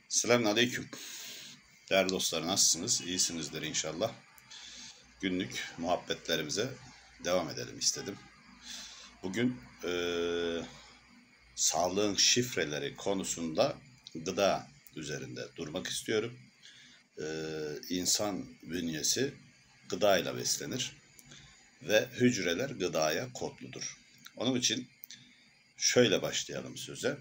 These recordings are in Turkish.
Selamünaleyküm. Değerli dostlar, nasılsınız? İyisinizdir inşallah. Günlük muhabbetlerimize devam edelim istedim. Bugün sağlığın şifreleri konusunda gıda üzerinde durmak istiyorum. İnsan bünyesi gıdayla beslenir ve hücreler gıdaya kodludur. Onun için şöyle başlayalım söze.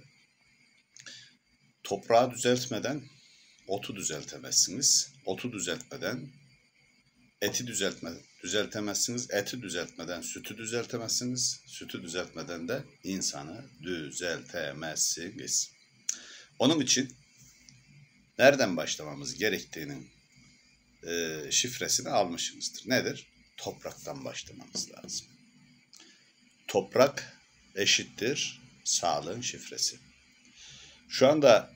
Toprağı düzeltmeden otu düzeltemezsiniz. Otu düzeltmeden eti düzeltemezsiniz. Eti düzeltmeden sütü düzeltemezsiniz. Sütü düzeltmeden de insanı düzeltemezsiniz. Onun için nereden başlamamız gerektiğinin şifresini almışsınızdır. Nedir? Topraktan başlamamız lazım. Toprak eşittir sağlığın şifresi. Şu anda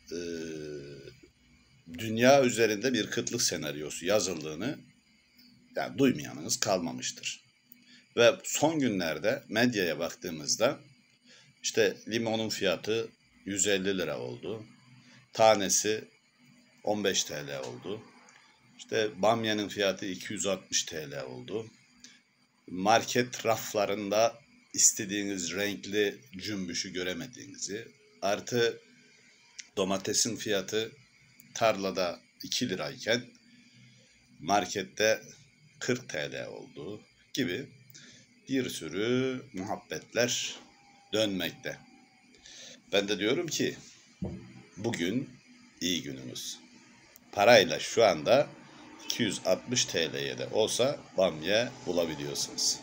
dünya üzerinde bir kıtlık senaryosu yazıldığını duymayanınız kalmamıştır. Ve son günlerde medyaya baktığımızda işte limonun fiyatı 150 lira oldu. Tanesi 15 TL oldu. İşte bamyanın fiyatı 260 TL oldu. Market raflarında istediğiniz renkli cümbüşü göremediğinizi, artı domatesin fiyatı tarlada 2 lirayken markette 40 TL olduğu gibi bir sürü muhabbetler dönmekte. Ben de diyorum ki bugün iyi günümüz. Parayla şu anda 260 TL'ye de olsa bamya bulabiliyorsunuz.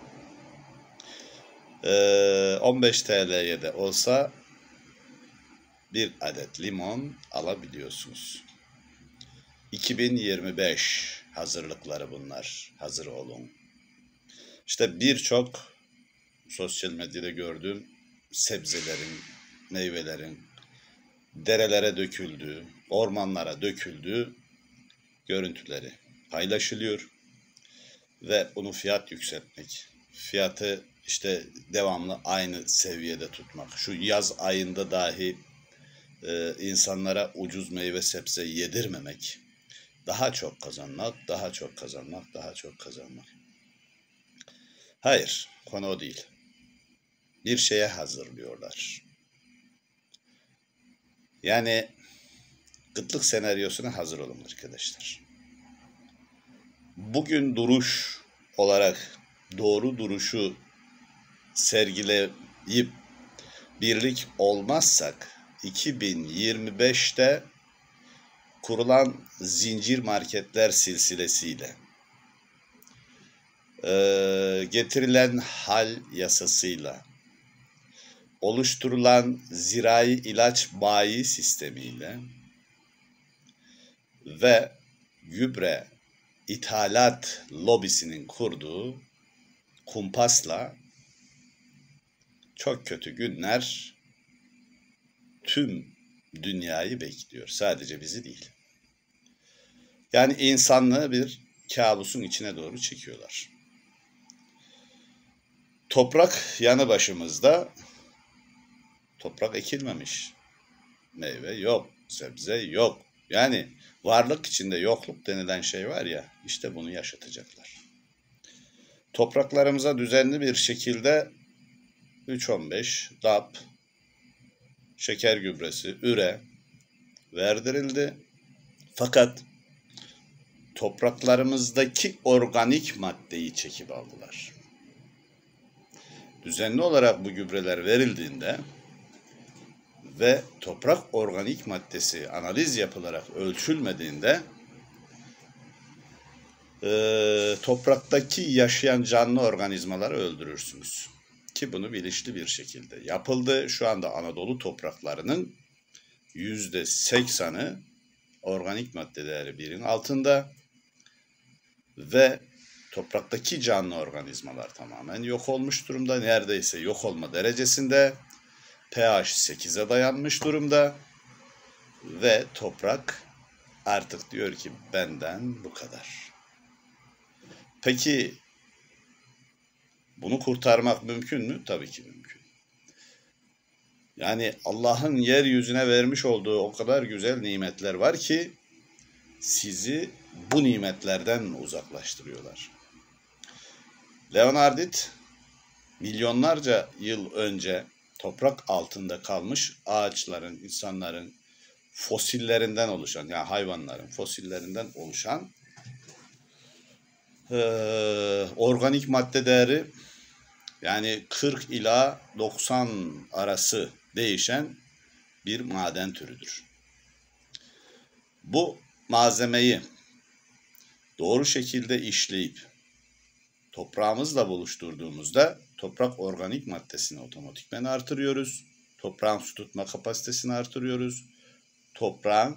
15 TL'ye de olsa bir adet limon alabiliyorsunuz. 2025 hazırlıkları bunlar. Hazır olun. İşte birçok sosyal medyada gördüğüm sebzelerin, meyvelerin derelere döküldüğü, ormanlara döküldüğü görüntüleri paylaşılıyor. Ve bunu fiyat yükseltmek, fiyatı işte devamlı aynı seviyede tutmak. Şu yaz ayında dahi insanlara ucuz meyve sebze yedirmemek. Daha çok kazanmak, daha çok kazanmak, daha çok kazanmak. Hayır, konu o değil. Bir şeye hazırlıyorlar. Yani kıtlık senaryosuna hazır olun arkadaşlar. Bugün duruş olarak doğru duruşu sergileyip birlik olmazsak 2025'te kurulan zincir marketler silsilesiyle getirilen hal yasasıyla oluşturulan zirai ilaç bayi sistemiyle ve gübre ithalat lobisinin kurduğu kumpasla çok kötü günler tüm dünyayı bekliyor. Sadece bizi değil. Yani insanlığı bir kabusun içine doğru çekiyorlar. Toprak yanı başımızda, toprak ekilmemiş. Meyve yok, sebze yok. Yani varlık içinde yokluk denilen şey var ya, işte bunu yaşatacaklar. Topraklarımıza düzenli bir şekilde 3-15 DAP, şeker gübresi, üre verdirildi. Fakat topraklarımızdaki organik maddeyi çekip aldılar. Düzenli olarak bu gübreler verildiğinde ve toprak organik maddesi analiz yapılarak ölçülmediğinde topraktaki yaşayan canlı organizmaları öldürürsünüz. Ki bunu bilinçli bir şekilde yapıldı. Şu anda Anadolu topraklarının %80'ı organik madde değeri 1'in altında ve topraktaki canlı organizmalar tamamen yok olmuş durumda. Neredeyse yok olma derecesinde. pH 8'e dayanmış durumda ve toprak artık diyor ki benden bu kadar. Peki bunu kurtarmak mümkün mü? Tabii ki mümkün. Yani Allah'ın yeryüzüne vermiş olduğu o kadar güzel nimetler var ki sizi bu nimetlerden uzaklaştırıyorlar. Leonardit milyonlarca yıl önce toprak altında kalmış ağaçların, insanların fosillerinden oluşan, yani hayvanların fosillerinden oluşan organik madde değeri yani 40 ila 90 arası değişen bir maden türüdür. Bu malzemeyi doğru şekilde işleyip toprağımızla buluşturduğumuzda toprak organik maddesini otomatikmen artırıyoruz. Toprağın su tutma kapasitesini artırıyoruz. Toprağın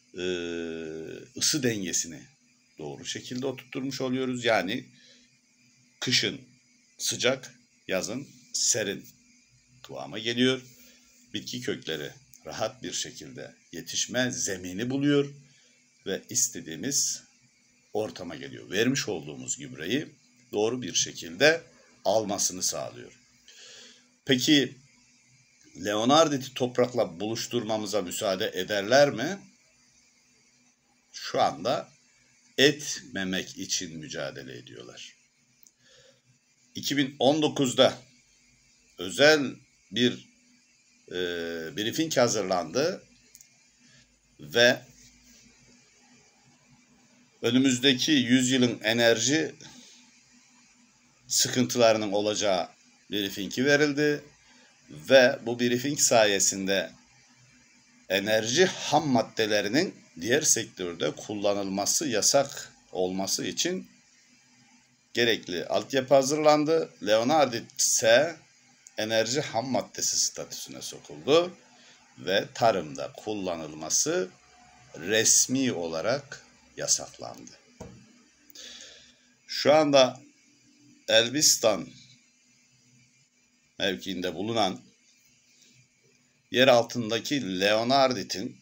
ısı dengesini doğru şekilde oturtmuş oluyoruz. Yani kışın sıcak, yazın serin kıvama geliyor. Bitki kökleri rahat bir şekilde yetişme zemini buluyor ve istediğimiz ortama geliyor. Vermiş olduğumuz gübreyi doğru bir şekilde almasını sağlıyor. Peki Leonardit'i toprakla buluşturmamıza müsaade ederler mi? Şu anda etmemek için mücadele ediyorlar. 2019'da özel bir briefing hazırlandı ve önümüzdeki 100 yılın enerji sıkıntılarının olacağı briefingi verildi ve bu briefing sayesinde enerji ham maddelerinin diğer sektörde kullanılması yasak olması için gerekli altyapı hazırlandı. Leonardit ise enerji ham maddesi statüsüne sokuldu ve tarımda kullanılması resmi olarak yasaklandı. Şu anda Elbistan mevkiinde bulunan yer altındaki Leonardit'in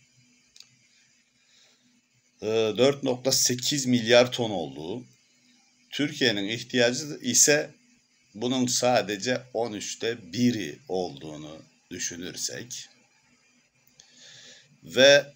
4,8 milyar ton olduğu, Türkiye'nin ihtiyacı ise bunun sadece 13'te 1'i olduğunu düşünürsek ve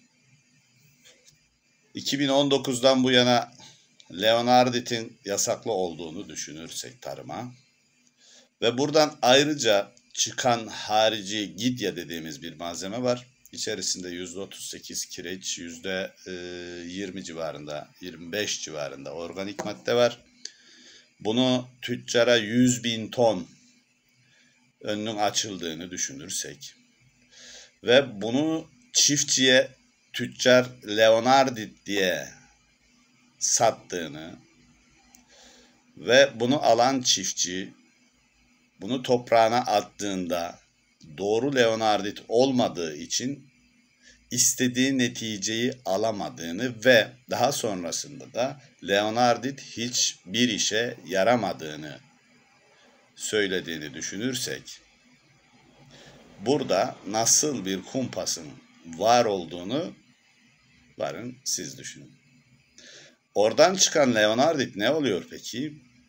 2019'dan bu yana Leonardit'in yasaklı olduğunu düşünürsek tarıma ve buradan ayrıca çıkan harici gidya dediğimiz bir malzeme var. İçerisinde %38 kireç, %20 civarında, 25 civarında organik madde var. Bunu tüccara 100.000 ton önünün açıldığını düşünürsek ve bunu çiftçiye tüccar Leonardit diye sattığını ve bunu alan çiftçi bunu toprağına attığında doğru Leonardit olmadığı için istediği neticeyi alamadığını ve daha sonrasında da Leonardit hiçbir işe yaramadığını söylediğini düşünürsek burada nasıl bir kumpasın var olduğunu varın siz düşünün. Oradan çıkan Leonardit ne oluyor peki?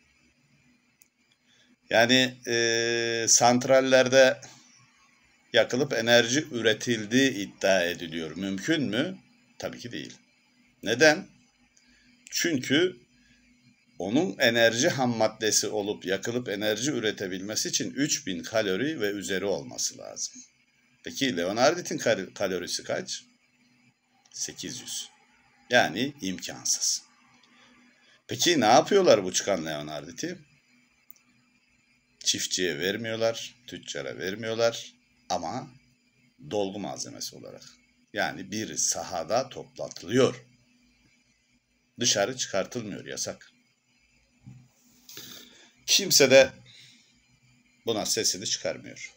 Yani santrallerde yakılıp enerji üretildiği iddia ediliyor. Mümkün mü? Tabii ki değil. Neden? Çünkü onun enerji ham maddesi olup yakılıp enerji üretebilmesi için 3000 kalori ve üzeri olması lazım. Peki Leonardit'in kalorisi kaç? 800. Yani imkansız. Peki ne yapıyorlar bu çıkan Leonardit'i? Çiftçiye vermiyorlar, tüccara vermiyorlar ama dolgu malzemesi olarak. Yani bir sahada toplatılıyor. Dışarı çıkartılmıyor, yasak. Kimse de buna sesini çıkarmıyor.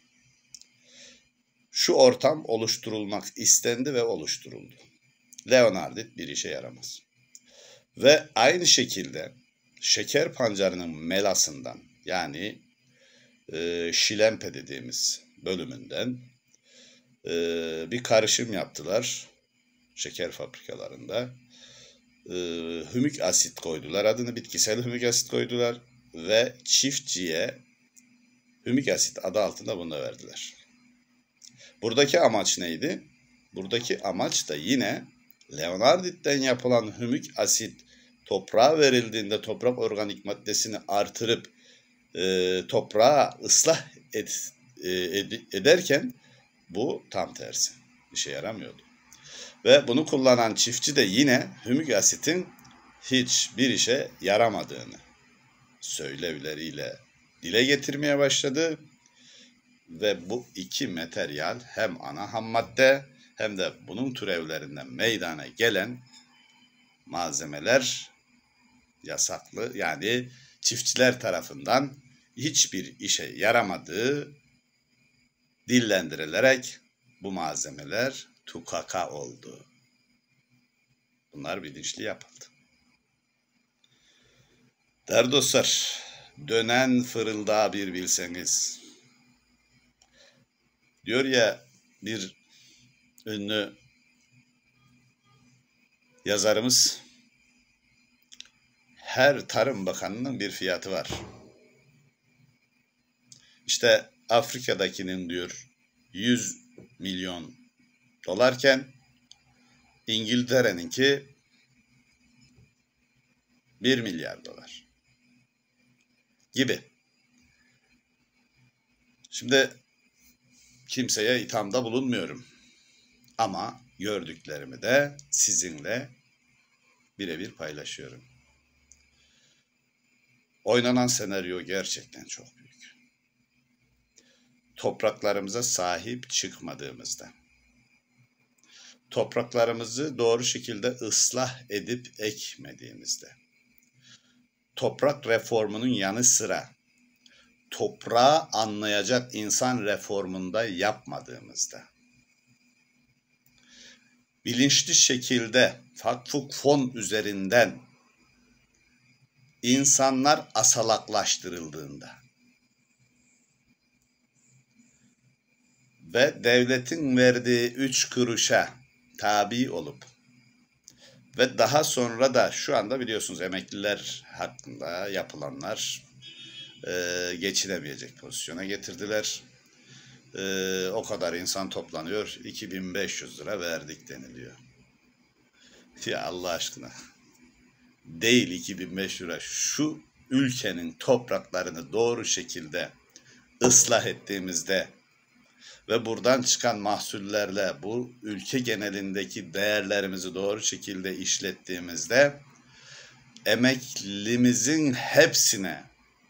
Şu ortam oluşturulmak istendi ve oluşturuldu. Leonardit bir işe yaramaz. Ve aynı şekilde şeker pancarının melasından yani şilempe dediğimiz bölümünden bir karışım yaptılar şeker fabrikalarında. Hümik asit koydular. Adını bitkisel hümik asit koydular ve çiftçiye hümik asit adı altında bunu da verdiler. Buradaki amaç neydi? Buradaki amaç da yine leonarditten yapılan hümik asit toprağa verildiğinde toprak organik maddesini artırıp toprağı ıslah ederken bu tam tersi. İşe yaramıyordu. Ve bunu kullanan çiftçi de yine hümik asitin hiçbir işe yaramadığını söylevleriyle dile getirmeye başladı. Ve bu iki materyal hem ana ham madde hem de bunun türevlerinden meydana gelen malzemeler yasaklı, yani çiftçiler tarafından hiçbir işe yaramadığı dillendirilerek bu malzemeler tukaka oldu. Bunlar bilinçli yapıldı. Değerli dostlar, dönen fırıldağı bir bilseniz. Diyor ya bir ünlü yazarımız, her Tarım Bakanı'nın bir fiyatı var. İşte Afrika'dakinin diyor 100 milyon dolarken İngiltere'ninki 1 milyar dolar gibi. Şimdi kimseye ithamda bulunmuyorum. Ama gördüklerimi de sizinle birebir paylaşıyorum. Oynanan senaryo gerçekten çok büyük. Topraklarımıza sahip çıkmadığımızda, topraklarımızı doğru şekilde ıslah edip ekmediğimizde, toprak reformunun yanı sıra toprağı anlayacak insan reformunda yapmadığımızda, bilinçli şekilde vakıf fon üzerinden insanlar asalaklaştırıldığında ve devletin verdiği 3 kuruşa tabi olup ve daha sonra da şu anda biliyorsunuz emekliler hakkında yapılanlar geçinemeyecek pozisyona getirdiler. O kadar insan toplanıyor, 2500 lira verdik deniliyor. Ya Allah aşkına, değil 2500 lira, şu ülkenin topraklarını doğru şekilde ıslah ettiğimizde ve buradan çıkan mahsullerle bu ülke genelindeki değerlerimizi doğru şekilde işlettiğimizde emeklimizin hepsine,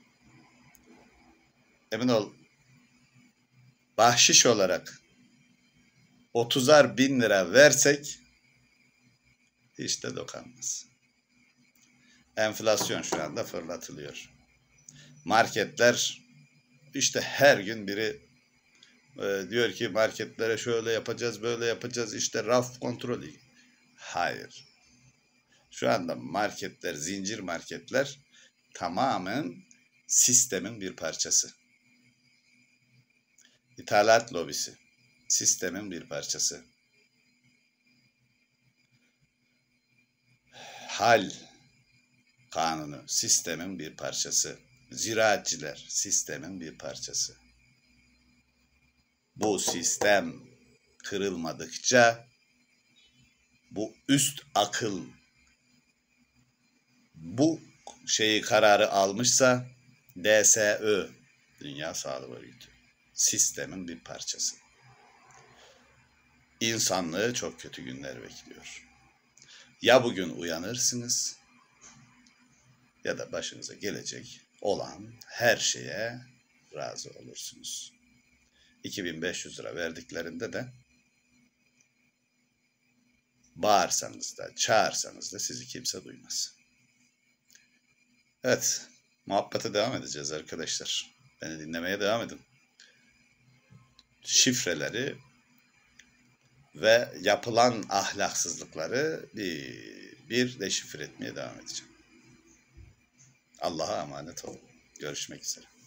emin ol, bahşiş olarak 30'ar bin lira versek hiç de dokanmaz. Enflasyon şu anda fırlatılıyor. Marketler, işte her gün biri diyor ki marketlere şöyle yapacağız, böyle yapacağız, işte raf kontrolü. Hayır. Şu anda marketler, zincir marketler tamamen sistemin bir parçası. İthalat lobisi sistemin bir parçası. Hal kanunu sistemin bir parçası. Ziraatçiler sistemin bir parçası. Bu sistem kırılmadıkça, bu üst akıl bu kararı almışsa, DSÖ, Dünya Sağlık Örgütü, sistemin bir parçası. İnsanlığı çok kötü günler bekliyor. Ya bugün uyanırsınız ya da başınıza gelecek olan her şeye razı olursunuz. 2500 lira verdiklerinde de bağırsanız da çağırsanız da sizi kimse duymaz. Evet, muhabbete devam edeceğiz arkadaşlar. Beni dinlemeye devam edin. Şifreleri ve yapılan ahlaksızlıkları bir deşifre etmeye devam edeceğim. Allah'a emanet olun. Görüşmek üzere.